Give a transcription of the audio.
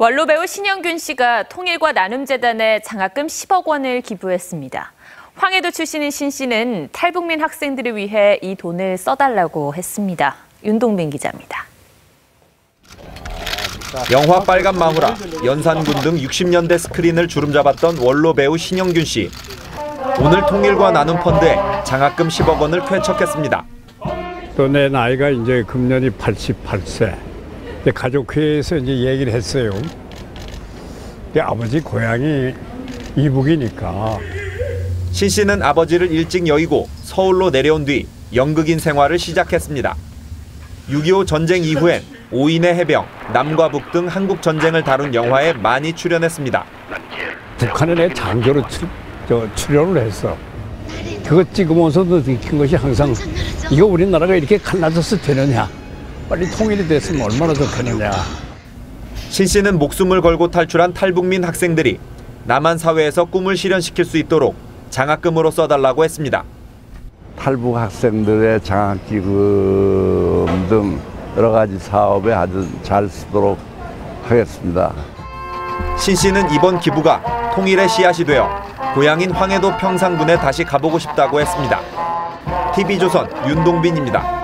원로 배우 신영균 씨가 통일과 나눔재단에 장학금 10억 원을 기부했습니다. 황해도 출신인 신 씨는 탈북민 학생들을 위해 이 돈을 써달라고 했습니다. 윤동빈 기자입니다. 영화 빨간 마후라, 연산군 등 60년대 스크린을 주름잡았던 원로 배우 신영균 씨. 오늘 통일과 나눔 펀드에 장학금 10억 원을 퇴척했습니다. 또 내 나이가 이제 금년이 88세. 가족회의에서 이제 얘기를 했어요. 아버지 고향이 이북이니까. 신 씨는 아버지를 일찍 여의고 서울로 내려온 뒤 연극인 생활을 시작했습니다. 6.25 전쟁 이후엔 오인의 해병, 남과 북 등 한국 전쟁을 다룬 영화에 많이 출연했습니다. 북한에 내 장교로 출연을 했어. 그거 찍으면서도 느낀 것이 항상 이거 우리나라가 이렇게 갈라져서 되느냐. 빨리 통일이 됐으면 얼마나 좋겠느냐. 신 씨는 목숨을 걸고 탈출한 탈북민 학생들이 남한 사회에서 꿈을 실현시킬 수 있도록 장학금으로 써달라고 했습니다. 탈북 학생들의 장학기금 등 여러 가지 사업에 아주 잘 쓰도록 하겠습니다. 신 씨는 이번 기부가 통일의 씨앗이 되어 고향인 황해도 평상군에 다시 가보고 싶다고 했습니다. TV조선 윤동빈입니다.